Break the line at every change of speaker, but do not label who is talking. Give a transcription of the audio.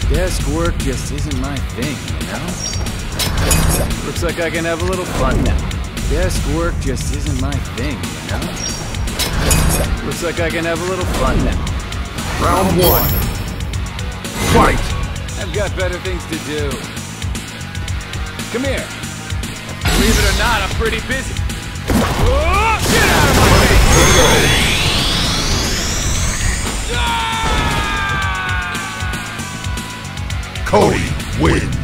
Desk work just isn't my thing, you know? Looks like I can have a little fun now. Desk work just isn't my thing, you know? Looks like I can have a little fun now.
Round one. Fight!
I've got better things to do. Come here. Believe it or not, I'm pretty busy. Oh, get out of my face!
Cody wins.